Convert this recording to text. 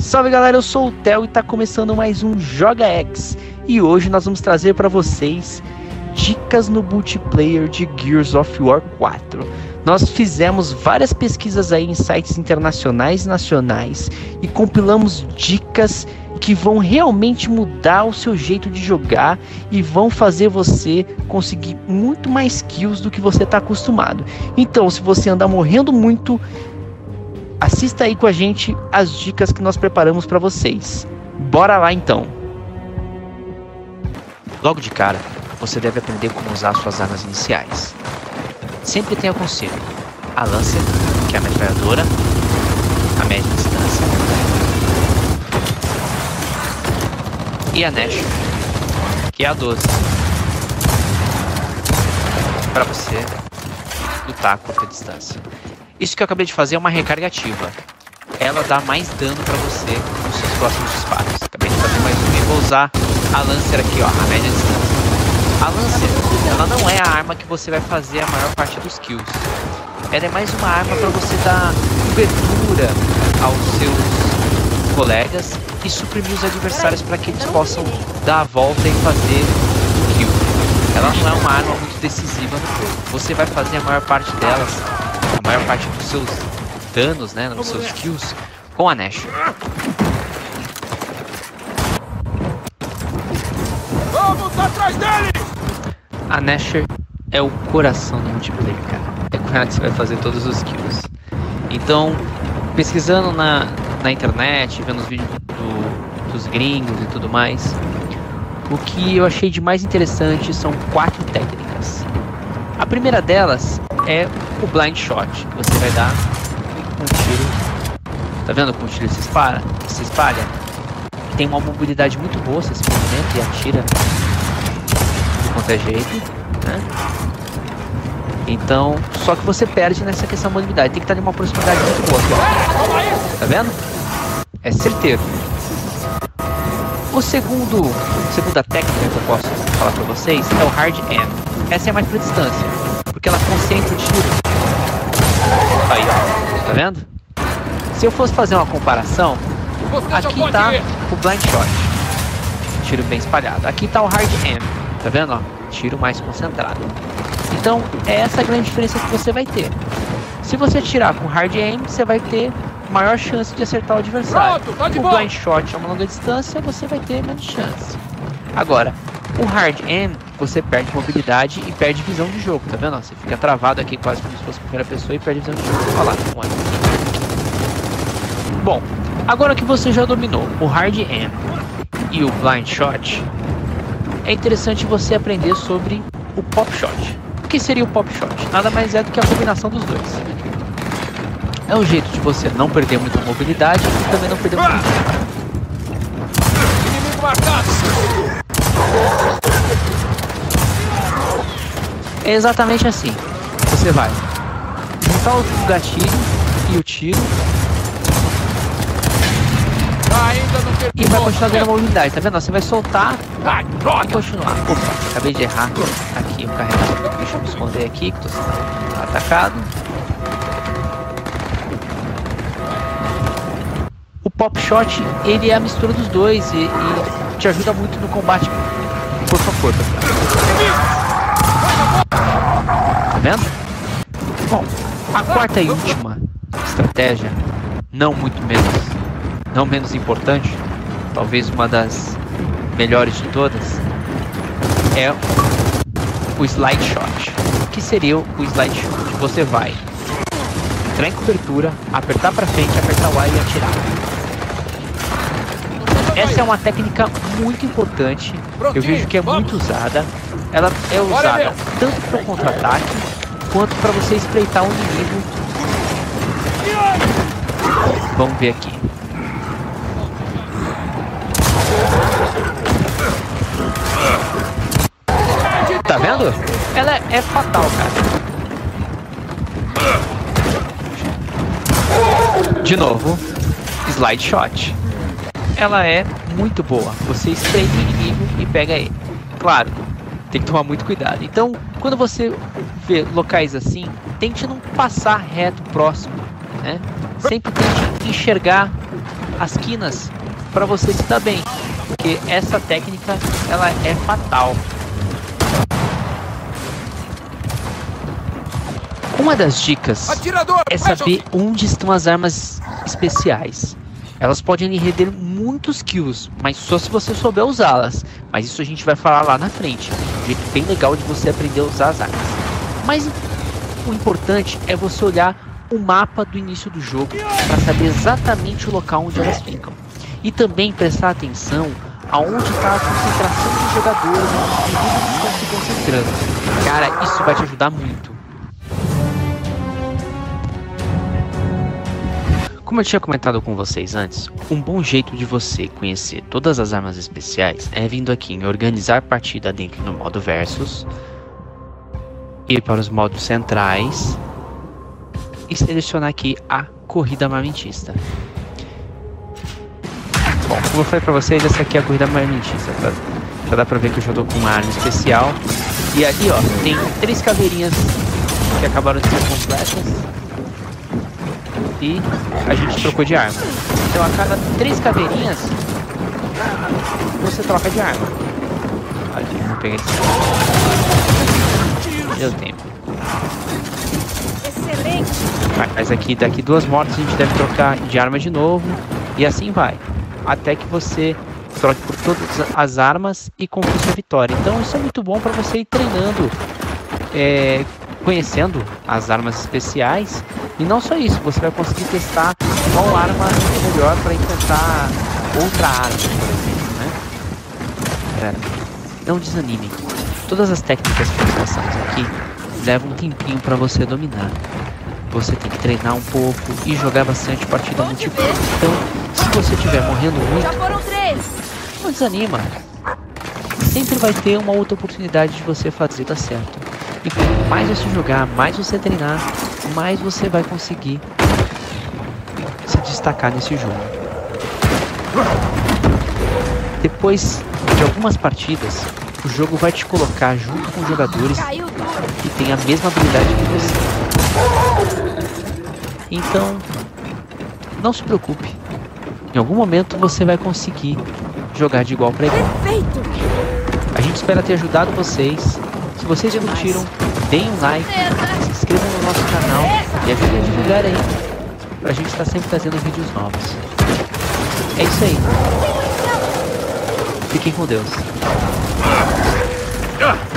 Salve galera, eu sou o Theo e tá começando mais um Joga X. E hoje nós vamos trazer para vocês dicas no multiplayer de Gears of War 4. Nós fizemos várias pesquisas aí em sites internacionais e nacionais e compilamos dicas que vão realmente mudar o seu jeito de jogar e vão fazer você conseguir muito mais kills do que você está acostumado. Então, se você andar morrendo muito, assista aí com a gente as dicas que nós preparamos para vocês. Bora lá então! Logo de cara, você deve aprender como usar suas armas iniciais. Sempre tenha consigo a Lancer, que é a metralhadora, a média distância, e a Nash, que é a 12, para você lutar a curta distância. Isso que eu acabei de fazer é uma recarga ativa. Ela dá mais dano para você nos seus próximos disparos. Acabei de fazer mais um e vou usar a Lancer aqui, ó, a média distância. A Lancer, ela não é a arma que você vai fazer a maior parte dos kills. Ela é mais uma arma para você dar cobertura aos seus colegas e suprimir os adversários para que eles possam dar a volta e fazer o kill. Ela não é uma arma muito decisiva no jogo. Você vai fazer a maior parte delas, a maior parte dos seus danos, né, nos seus kills, com a Nash. Vamos atrás dele! A Nasher é o coração do multiplayer, cara. É com ela que você vai fazer todos os kills. Então, pesquisando na internet, vendo os vídeos dos gringos e tudo mais, o que eu achei de mais interessante são 4 técnicas. A primeira delas é o blind shot. Você vai dar um tiro. Tá vendo como o tiro se espalha? Tem uma mobilidade muito boa, você se movimenta e atira de qualquer jeito, né? Então, só que você perde nessa questão da mobilidade. Tem que estar em uma proximidade muito boa aqui, ó. Tá vendo? É certeiro. Segunda técnica que eu posso falar pra vocês é o hard aim. Essa é mais pra distância, porque ela concentra o tiro. Aí, ó. Tá vendo? Se eu fosse fazer uma comparação, aqui tá o blind shot, tiro bem espalhado. Aqui tá o hard aim, tá vendo? Ó, tiro mais concentrado. Então, é essa a grande diferença que você vai ter. Se você atirar com hard aim, você vai ter maior chance de acertar o adversário. O blind shot a uma longa distância, você vai ter menos chance. Agora, o hard aim, você perde mobilidade e perde visão de jogo, tá vendo? Ó, você fica travado aqui quase como se fosse a primeira pessoa e perde visão de jogo. Olha lá, bom, agora que você já dominou o hard aim e o blind shot, é interessante você aprender sobre o pop shot. O que seria o pop shot? Nada mais é do que a combinação dos dois. É um jeito de você não perder muita mobilidade e também não perder muito tempo. Inimigo marcado! É exatamente assim. Você vai juntar o gatilho e o tiro e vai continuar dando mobilidade, tá vendo? Você vai soltar e continuar. Opa, acabei de errar aqui o carregador. Deixa eu me esconder aqui que tô sendo atacado. O pop shot, ele é a mistura dos dois e te ajuda muito no combate corpo a corpo. Tá vendo? Bom, a quarta e última estratégia, não menos importante, talvez uma das melhores de todas, é o slide shot. O que seria o slide shot? Você vai entrar em cobertura, apertar para frente, apertar o A e atirar. Essa é uma técnica muito importante, eu vejo que é muito usada. Ela é usada tanto para o contra-ataque quanto para você espreitar um inimigo. Vamos ver aqui. Tá vendo? Ela é fatal, cara. De novo, slide shot. Ela é muito boa. Você espreita o inimigo e pega ele. Claro, tem que tomar muito cuidado. Então, quando você vê locais assim, tente não passar reto próximo, né? Sempre tente enxergar as quinas para você se dar bem, porque essa técnica ela é fatal. Uma das dicas é saber onde estão as armas especiais. Elas podem lhe render muitos kills, mas só se você souber usá-las. Mas isso a gente vai falar lá na frente. Um jeito bem legal de você aprender a usar as armas. Mas o importante é você olhar o mapa do início do jogo para saber exatamente o local onde elas ficam. E também prestar atenção aonde está a concentração dos jogadores, onde os inimigos estão se concentrando. Cara, isso vai te ajudar muito. Como eu tinha comentado com vocês antes, um bom jeito de você conhecer todas as armas especiais é vindo aqui em organizar partida dentro do modo versus, ir para os modos centrais e selecionar aqui a corrida armamentista. Bom, como eu falei para vocês, essa aqui é a corrida armamentista, tá? Já dá para ver que eu já estou com uma arma especial. E ali ó, tem 3 caveirinhas que acabaram de ser completas. E a gente trocou de arma. Então a cada 3 caveirinhas você troca de arma. Olha, vou pegar esse. Deu tempo. Excelente. Mas aqui, daqui 2 mortes a gente deve trocar de arma de novo. E assim vai. Até que você troque por todas as armas e conquiste a vitória. Então isso é muito bom para você ir treinando, conhecendo as armas especiais. E não só isso, você vai conseguir testar qual arma é melhor para enfrentar outra arma, por exemplo, né? Galera, não desanimem. Todas as técnicas que nós passamos aqui levam um tempinho para você dominar. Você tem que treinar um pouco e jogar bastante partida multiplayer. Então, se você estiver morrendo muito, Já foram 3. não desanima. Sempre vai ter uma outra oportunidade de você fazer dar certo. E quanto mais você jogar, mais você treinar, mais você vai conseguir se destacar nesse jogo. Depois de algumas partidas, o jogo vai te colocar junto com jogadores que têm a mesma habilidade que você. Então, não se preocupe. Em algum momento você vai conseguir jogar de igual para igual. Perfeito. A gente espera ter ajudado vocês. Se vocês curtiram, deem um like, se inscrevam no nosso canal e ajudem a divulgar aí, pra gente estar sempre trazendo vídeos novos. É isso aí. Fiquem com Deus.